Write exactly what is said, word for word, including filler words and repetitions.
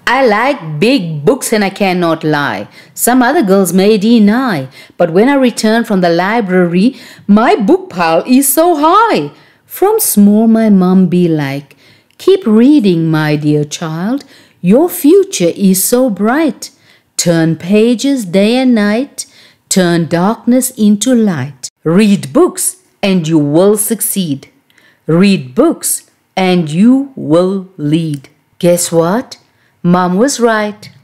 I like big books and I cannot lie. Some other girls may deny, but when I return from the library, my book pile is so high. From small my mum be like, keep reading, my dear child, your future is so bright. Turn pages day and night, turn darkness into light. Read books and you will succeed. Read books and you will lead. Guess what? Mom was right.